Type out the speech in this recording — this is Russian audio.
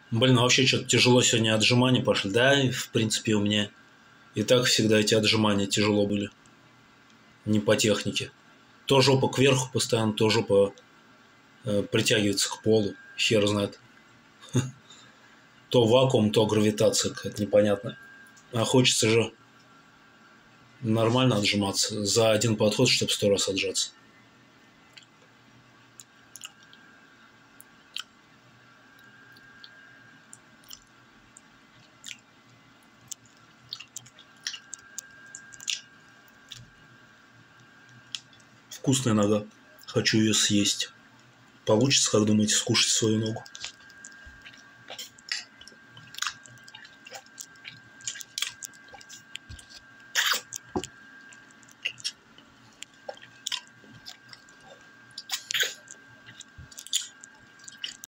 Блин, а вообще что-то тяжело сегодня отжимания пошли. Да, и в принципе у меня и так всегда эти отжимания тяжело были. Не по технике. То жопа кверху постоянно, то жопа притягивается к полу. Хер знает. То вакуум, то гравитация какая-то непонятная. А хочется же нормально отжиматься. За один подход, чтобы 100 раз отжаться. Вкусная нога. Хочу ее съесть. Получится, как думаете, скушать свою ногу?